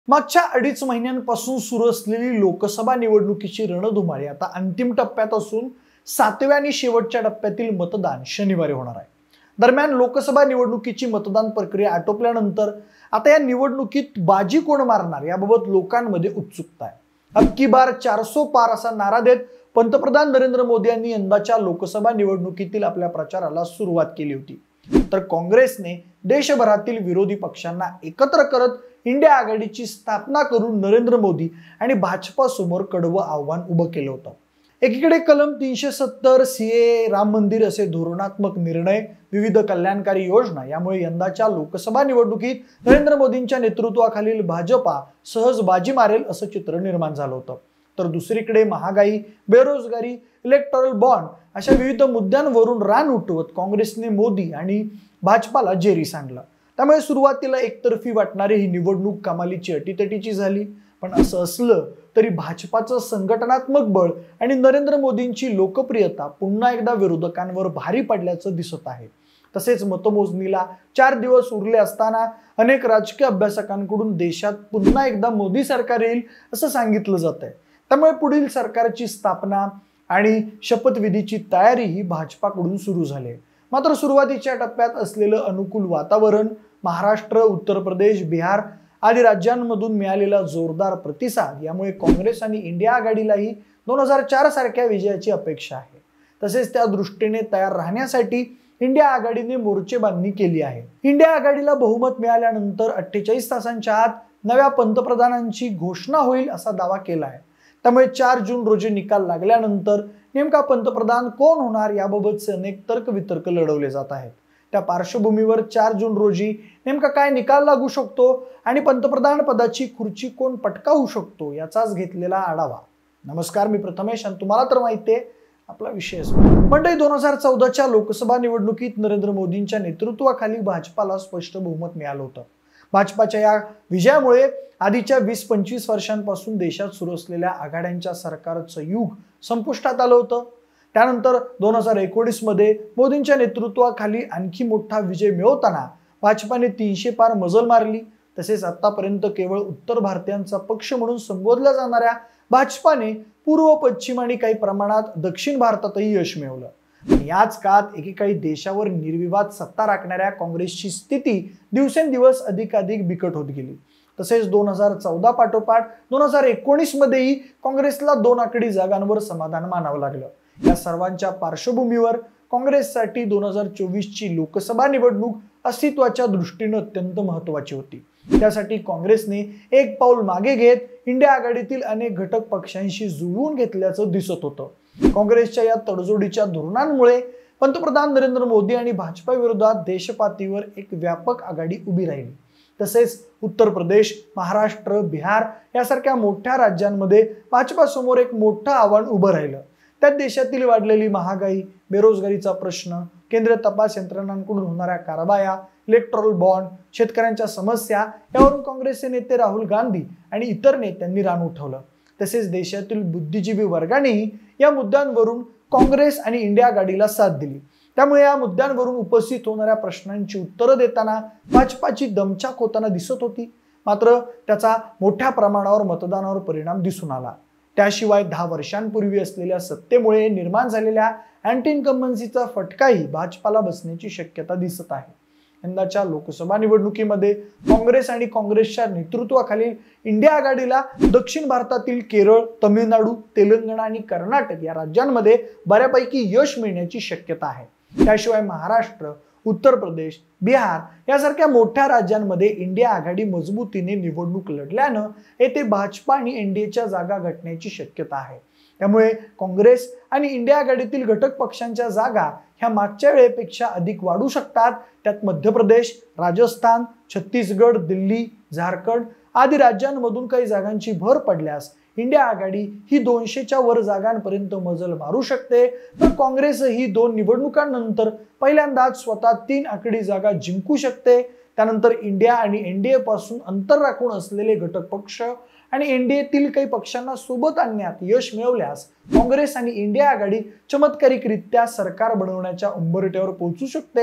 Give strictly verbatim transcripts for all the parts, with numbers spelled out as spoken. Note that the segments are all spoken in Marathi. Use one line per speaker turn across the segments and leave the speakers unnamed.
मागच्या अडीच महिन्यांपासून सुरू असलेली लोकसभा निवडणुकीची रणधुमाळी आता अंतिम टप्प्यात असून सातव्या आणि शेवटच्या टप्प्यातील मतदान शनिवारी होणार आहे। दरम्यान लोकसभा निवडणुकीची मतदान प्रक्रिया आटोपल्यानंतर आता या निवडणुकीत बाजी कोण मारणार याबाबत लोकांमध्ये उत्सुकता आहे। अब की बार चारसो पार असा नारा देत पंतप्रधान नरेंद्र मोदी यांनी यंदाच्या लोकसभा निवडणुकीतील आपल्या प्रचाराला सुरुवात केली होती। तर काँग्रेसने देशभरातील विरोधी पक्षांना एकत्र करत इंडिया आघाडीची स्थापना करून नरेंद्र मोदी आणि भाजपा समोर कडवं आव्हान उभं केलं होतं। एकीकडे कलम तीनशे सत्तर, सीए, राम मंदिर असे धोरणात्मक निर्णय, विविध कल्याणकारी योजना यामुळे यंदाच्या लोकसभा निवडणुकीत नरेंद्र मोदींच्या नेतृत्वाखालील भाजपा सहज बाजी मारेल असं चित्र निर्माण झालं होतं। तर दुसरीकडे महागाई, बेरोजगारी, इलेक्टोरल बॉन्ड अशा विविध मुद्द्यांवरून रान उठवत काँग्रेसने मोदी आणि भाजपाला जेरी सांडलं। त्यामुळे सुरुवातीला एकतर्फी वाटणारी ही निवडणूक कमालीची अटीतटीची झाली। पण असं असलं तरी भाजपाचं संघटनात्मक बळ आणि नरेंद्र मोदींची लोकप्रियता पुन्हा एकदा विरोधकांवर भारी पडल्याचं दिसत आहे। तसेच मतमोजणीला चार दिवस उरले असताना अनेक राजकीय अभ्यासकांकडून देशात पुन्हा एकदा मोदी सरकार येईल असं सांगितलं जात आहे। त्यामुळे पुढील सरकारची स्थापना आणि शपथविधीची तयारी ही भाजपाकडून सुरू झाली। मात्र सुरुवातीच्या टप्प्यात असलेलं अनुकूल वातावरण, महाराष्ट्र, उत्तर प्रदेश, बिहार आदी राज्यांमधून मिळालेला जोरदार प्रतिसाद यामुळे काँग्रेस आणि इंडिया आघाडीलाही दोन हजार चार सारख्या विजयाची अपेक्षा आहे। तसेच त्या दृष्टीने तयार राहण्यासाठी इंडिया आघाडीने मोर्चेबांधणी केली आहे। इंडिया आघाडीला बहुमत मिळाल्यानंतर अठ्ठेचाळीस तासांच्या आत नव्या पंतप्रधानांची घोषणा होईल असा दावा केला आहे। त्यामुळे चार जून रोजी निकाल लागल्यानंतर नेमका पंतप्रधान कोण होणार याबाबतचे अनेक तर्कवितर्क लढवले जात आहेत। त्या पार्श्वभूमीवर चार जून रोजी नेमका काय निकाल लागू शकतो आणि पंतप्रधान पदाची खुर्ची कोण पटकावू शकतो याचाच घेतलेला आढावा। नमस्कार, मी प्रथमेश आणि तुम्हाला तर माहिती आहे आपला विषय मंडळी दोन हजार चौदाच्या लोकसभा निवडणुकीत नरेंद्र मोदींच्या नेतृत्वाखाली भाजपाला स्पष्ट बहुमत मिळालं होतं। भाजपाच्या या विजयामुळे आधीच्या वीस पंचवीस वर्षांपासून देशात सुरू असलेल्या आघाड्यांच्या सरकारचं युग संपुष्टात आलं होतं। त्यानंतर दोन हजार एकोणीस मध्ये मोदींच्या नेतृत्वाखाली आणखी मोठा विजय मिळवताना भाजपाने तीनशे पार मजल मारली। तसेच आतापर्यंत केवळ उत्तर भारतीयांचा पक्ष म्हणून संबोधल्या जाणाऱ्या भाजपाने पूर्व, पश्चिम आणि काही प्रमाणात दक्षिण भारतातही यश मिळवलं। याच काळात एकेकाळी देशावर निर्विवाद सत्ता राखणाऱ्या काँग्रेसची स्थिती दिवसेंदिवस अधिकाधिक बिकट होत गेली। तसेच दोन हजार चौदा पाठोपाठ दोन हजार एकोणीस मध्येही काँग्रेसला दोन आकडी जागांवर समाधान मानावं लागलं। या सर्वांच्या पार्श्वभूमीवर काँग्रेससाठी दोन हजार चोवीस ची लोकसभा निवडणूक अस्तित्वाच्या दृष्टीने अत्यंत महत्त्वाची होती। त्यासाठी काँग्रेसने एक पाऊल मागे घेत इंडिया आघाडीतील अनेक घटक पक्षांशी जुळवून घेतल्याचं दिसत होतं। काँग्रेसच्या या तडजोडीच्या धोरणांमुळे पंतप्रधान नरेंद्र मोदी आणि भाजपा विरोधात देशपातळीवर एक व्यापक आघाडी उभी राहिली। तसेच उत्तर प्रदेश, महाराष्ट्र, बिहार यासारख्या मोठ्या राज्यांमध्ये भाजपासमोर एक मोठं आव्हान उभं राहिलं। त्यात देशातील वाढलेली महागाई, बेरोजगारीचा प्रश्न, केंद्रीय तपास यंत्रणांकडून होणाऱ्या कारवाया, इलेक्टोरल बॉन्ड, शेतकऱ्यांच्या समस्या यावरून काँग्रेसचे नेते राहुल गांधी आणि इतर नेत्यांनी रान उठवलं। तसेच देशातील बुद्धिजीवी वर्गानेही या मुद्द्यांवरून काँग्रेस आणि इंडिया आघाडीला साथ दिली। त्यामुळे या मुद्द्यांवरून उपस्थित होणाऱ्या प्रश्नांची उत्तरं देताना भाजपाची दमछाक होताना दिसत होती। मात्र त्याचा मोठ्या प्रमाणावर मतदानावर परिणाम दिसून आला। त्याशिवाय दहा वर्षांपूर्वी असलेल्या सत्तेमुळे निर्माण झालेल्या अँटी इन्कम्बन्सीचा फटकाही भाजपाला बसण्याची शक्यता दिसत आहे। यंदाच्या लोकसभा निवडणुकीमध्ये काँग्रेस आणि काँग्रेसच्या नेतृत्वाखालील इंडिया आघाडीला दक्षिण भारतातील केरळ, तमिळनाडू, तेलंगणा आणि कर्नाटक या राज्यांमध्ये बऱ्यापैकी यश मिळण्याची शक्यता आहे। त्याशिवाय महाराष्ट्र, उत्तर प्रदेश, बिहार यासारख्या मोठ्या राज्यांमध्ये इंडिया आघाडी मजबूतीने निवडणूक लढल्यानं येथे भाजपा आणि एनडीएच्या जागा घटण्याची शक्यता आहे। त्यामुळे काँग्रेस आणि इंडिया आघाडीतील घटक पक्षांच्या जागा ह्या मागच्या वेळेपेक्षा अधिक वाढू शकतात। त्यात मध्य प्रदेश, राजस्थान, छत्तीसगड, दिल्ली, झारखंड आदी राज्यांमधून काही जागांची भर पडल्यास इंडिया आघाडी ही दोनशेच्या वर जागांपर्यंत मजल मारू शकते। तर काँग्रेस ही दोन निवडणुकांनंतर पहिल्यांदाच स्वतः तीन आकडी जागा जिंकू शकते। त्यानंतर इंडिया आणि एनडीए पासून अंतर राखून असलेले घटक पक्ष आणि एनडीएतील काही पक्षांना सोबत आणण्यात यश मिळवल्यास काँग्रेस आणि इंडिया आघाडी चमत्कारिकरित्या सरकार बनवण्याच्या उंबरठ्यावर पोहोचू शकते।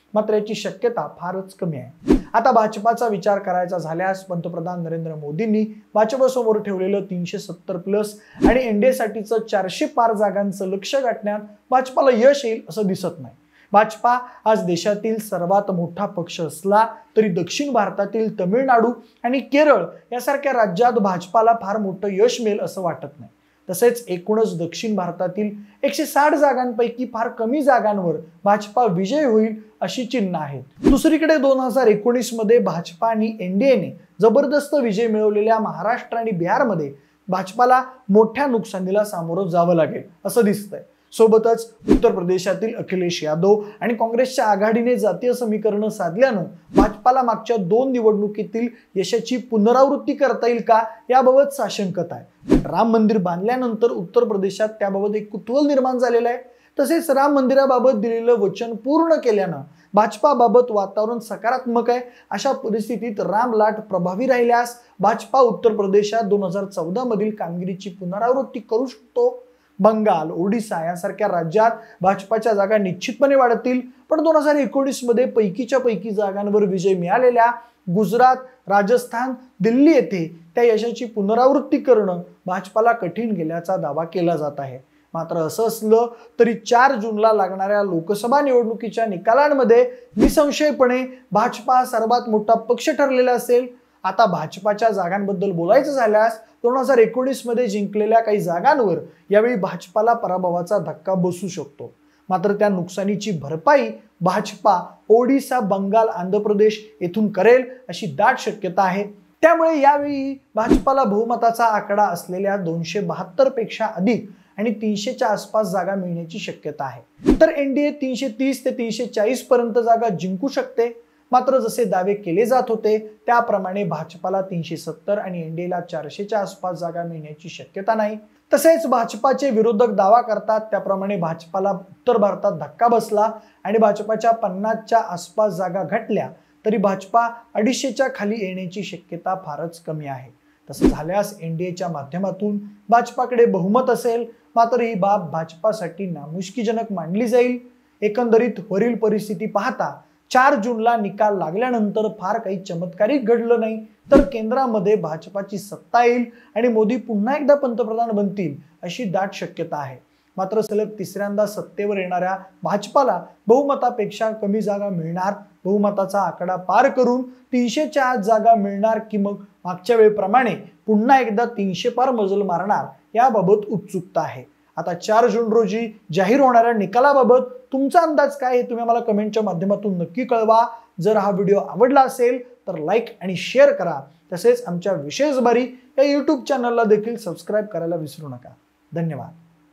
मात्र याची शक्यता फारच कमी आहे। आता भाजपाचा विचार करायचा झाल्यास पंतप्रधान नरेंद्र मोदींनी भाजपसमोर ठेवलेलं तीनशे सत्तर प्लस आणि एनडीए साठीचं चारशे पार जागांचं लक्ष गाठण्यात भाजपाला यश येईल असं दिसत नाही। भाजपा आज देशातील सर्वात मोठा पक्ष असला तरी दक्षिण भारतातील तमिळनाडू आणि केरळ यासारख्या राज्यात भाजपाला फार मोठं यश मिळेल असं वाटत नाही। तसेच एकूणच दक्षिण भारतातील एकशे साठ जागांपैकी फार कमी जागांवर भाजपा विजय होईल अशी चिन्ह आहेत। दुसरीकडे दोन हजार एकोणीस मध्ये भाजपा आणि एनडीएने जबरदस्त विजय मिळवलेल्या महाराष्ट्र आणि बिहारमध्ये भाजपाला मोठ्या नुकसानीला सामोरं जावं लागेल असं दिसतंय। सोबतच उत्तर प्रदेशातील अखिलेश यादव आणि काँग्रेसच्या आघाडीने जातीय समीकरण साधल्यानं भाजपाला मागच्या दोन निवडणुकीतील यशाची पुनरावृत्ती करता येईल का याबाबत साशंकता आहे। राम मंदिर बांधल्यानंतर उत्तर प्रदेशात त्याबाबत एक कुतूहल निर्माण झालेलं आहे। तसेच राम मंदिराबाबत दिलेलं वचन पूर्ण केल्यानं भाजपाबाबत वातावरण सकारात्मक आहे। अशा परिस्थितीत राम लाट प्रभावी राहिल्यास भाजपा उत्तर प्रदेशात दोन हजार चौदा मधील कामगिरीची पुनरावृत्ती करू शकतो। बंगाल, ओडिशा यासारख्या राज्यात भाजपाच्या जागा निश्चितपणे वाढतील, पण दोन हजार एकोणीस मध्ये पैकीच्या पैकी जागांवर विजय मिळालेल्या गुजरात, राजस्थान, दिल्ली येथे त्या यशाची पुनरावृत्ती करणं भाजपाला कठीण गेल्याचा दावा केला जात आहे। मात्र असं असलं तरी चार जूनला लागणाऱ्या लोकसभा निवडणुकीच्या निकालांमध्ये निसंशयपणे भाजपा सर्वात मोठा पक्ष ठरलेला असेल। आता भाजपाच्या जागांबद्दल बोलायचं झाल्यास दोन हजार एकोणीस मध्ये जिंकलेल्या काही जागांवर यावेळी भाजपाला पराभवाचा धक्का बसू शकतो। मात्र त्या नुकसानीची भरपाई भाजपा ओडिशा, बंगाल, आंध्र प्रदेश येथून करेल अशी दाट शक्यता आहे। त्यामुळे यावेळी भाजपाला बहुमताचा आकडा असलेल्या दोनशे बहात्तर पेक्षा अधिक आणि तीनशेच्या आसपास जागा मिळण्याची शक्यता आहे। तर एनडीए तीनशे तीस ते तीनशे चाळीस पर्यंत जागा जिंकू शकते। मात्र जसे दावे केले जात होते त्याप्रमाणे भाजपाला तीनशे सत्तर आणि एनडीएला चारशेच्या आसपास जागा मिळण्याची शक्यता नाही। तसेच भाजपाचे विरोधक दावा करतात त्याप्रमाणे भाजपाला उत्तर भारतात धक्का बसला आणि भाजपाच्या पन्नासच्या आसपास जागा घटल्या तरी भाजपा अडीचशेच्या खाली येण्याची शक्यता फारच कमी आहे। तसं झाल्यास एनडीएच्या माध्यमातून भाजपाकडे बहुमत असेल, मात्र ही बाब भाजपासाठी नामुष्कीजनक मानली जाईल। एकंदरीत वरील परिस्थिती पाहता चार जूनला निकाल लागल्यानंतर फार काही चमत्कारिक घडलं नाही तर केंद्रामध्ये भाजपाची सत्ता येईल आणि मोदी पुन्हा एकदा पंतप्रधान बनतील अशी दाट शक्यता आहे। मात्र सलग तिसऱ्यांदा सत्तेवर येणाऱ्या भाजपाला बहुमतापेक्षा कमी जागा मिळणार, बहुमताचा आकडा पार करून तीनशेच्या आत जागा मिळणार की मग मागच्या वेळेप्रमाणे पुन्हा एकदा तीनशे पार मजल मारणार याबाबत उत्सुकता आहे। आता चार जून रोजी जाहीर होणाऱ्या निकालाबाबत तुमचा अंदाज काय हे तुम्ही आम्हाला कमेंटच्या माध्यमातून नक्की कळवा। जर हा व्हिडिओ आवडला असेल तर लाईक आणि शेअर करा। तसेच आमच्या विशेष बारी या यूट्यूब चॅनलला देखील सबस्क्राईब करायला विसरू नका। धन्यवाद।